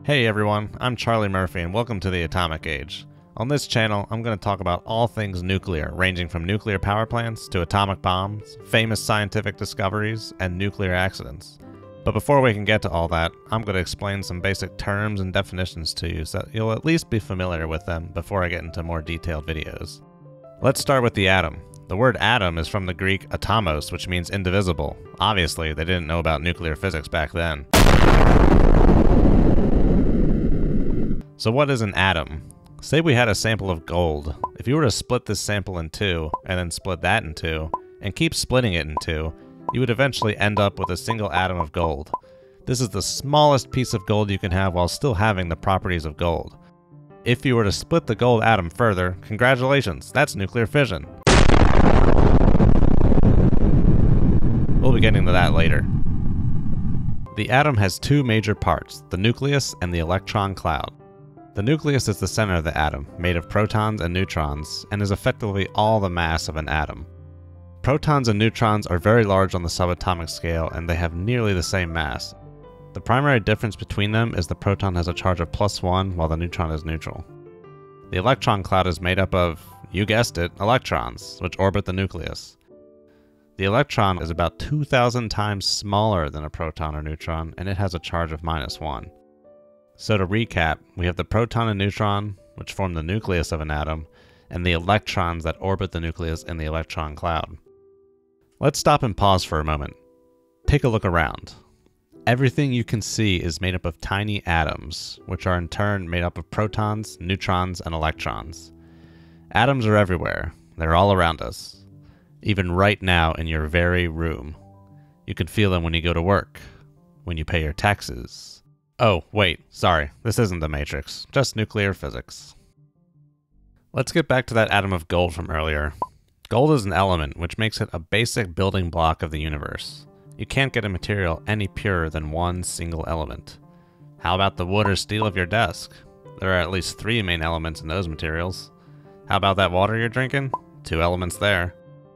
Hey everyone, I'm Charlie Murphy and welcome to the Atomic Age. On this channel, I'm going to talk about all things nuclear, ranging from nuclear power plants to atomic bombs, famous scientific discoveries, and nuclear accidents. But before we can get to all that, I'm going to explain some basic terms and definitions to you so that you'll at least be familiar with them before I get into more detailed videos. Let's start with the atom. The word atom is from the Greek atomos, which means indivisible. Obviously, they didn't know about nuclear physics back then. So what is an atom? Say we had a sample of gold. If you were to split this sample in two, and then split that in two, and keep splitting it in two, you would eventually end up with a single atom of gold. This is the smallest piece of gold you can have while still having the properties of gold. If you were to split the gold atom further, congratulations, that's nuclear fission. We'll be getting to that later. The atom has two major parts, the nucleus and the electron cloud. The nucleus is the center of the atom, made of protons and neutrons, and is effectively all the mass of an atom. Protons and neutrons are very large on the subatomic scale, and they have nearly the same mass. The primary difference between them is the proton has a charge of +1, while the neutron is neutral. The electron cloud is made up of, you guessed it, electrons, which orbit the nucleus. The electron is about 2,000 times smaller than a proton or neutron, and it has a charge of -1. So to recap, we have the proton and neutron, which form the nucleus of an atom, and the electrons that orbit the nucleus in the electron cloud. Let's stop and pause for a moment. Take a look around. Everything you can see is made up of tiny atoms, which are in turn made up of protons, neutrons, and electrons. Atoms are everywhere. They're all around us. Even right now in your very room. You can feel them when you go to work, when you pay your taxes. Oh, wait, sorry, this isn't the Matrix, just nuclear physics. Let's get back to that atom of gold from earlier. Gold is an element, which makes it a basic building block of the universe. You can't get a material any purer than one single element. How about the wood or steel of your desk? There are at least 3 main elements in those materials. How about that water you're drinking? 2 elements there.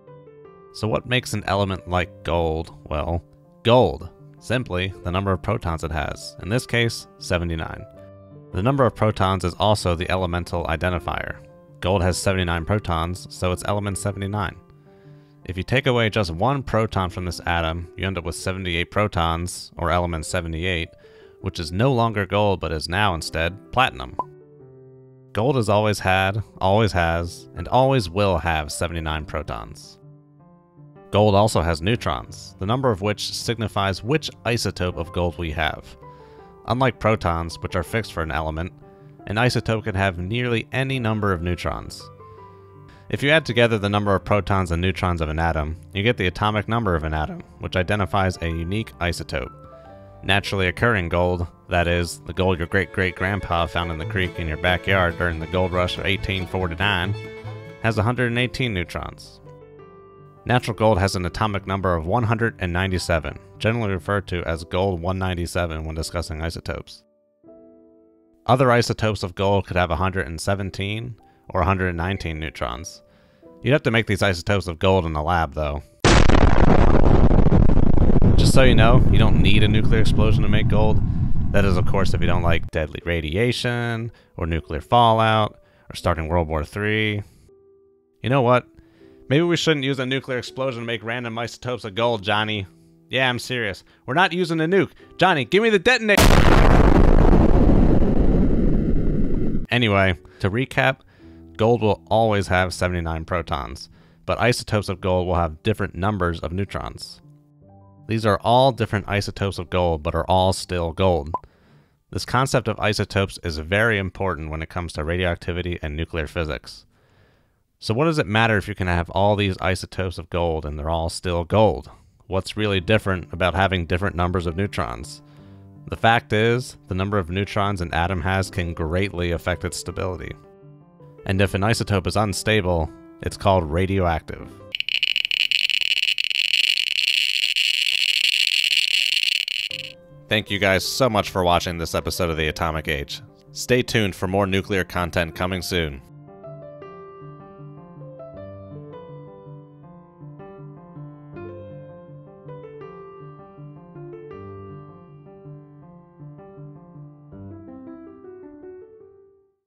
So what makes an element like gold, well, gold? Simply, the number of protons it has, in this case, 79. The number of protons is also the elemental identifier. Gold has 79 protons, so it's element 79. If you take away just one proton from this atom, you end up with 78 protons, or element 78, which is no longer gold but is now instead platinum. Gold has always had, always has, and always will have 79 protons. Gold also has neutrons, the number of which signifies which isotope of gold we have. Unlike protons, which are fixed for an element, an isotope can have nearly any number of neutrons. If you add together the number of protons and neutrons of an atom, you get the atomic number of an atom, which identifies a unique isotope. Naturally occurring gold, that is, the gold your great-great-grandpa found in the creek in your backyard during the gold rush of 1849, has 118 neutrons. Natural gold has an atomic number of 197, generally referred to as gold 197 when discussing isotopes. Other isotopes of gold could have 117 or 119 neutrons. You'd have to make these isotopes of gold in a lab, though. Just so you know, you don't need a nuclear explosion to make gold. That is, of course, if you don't like deadly radiation, or nuclear fallout, or starting World War III. You know what? Maybe we shouldn't use a nuclear explosion to make random isotopes of gold, Johnny. Yeah, I'm serious. We're not using a nuke. Johnny, give me the detonator! Anyway, to recap, gold will always have 79 protons, but isotopes of gold will have different numbers of neutrons. These are all different isotopes of gold, but are all still gold. This concept of isotopes is very important when it comes to radioactivity and nuclear physics. So what does it matter if you can have all these isotopes of gold and they're all still gold? What's really different about having different numbers of neutrons? The fact is, the number of neutrons an atom has can greatly affect its stability. And if an isotope is unstable, it's called radioactive. Thank you guys so much for watching this episode of The Atomic Age. Stay tuned for more nuclear content coming soon.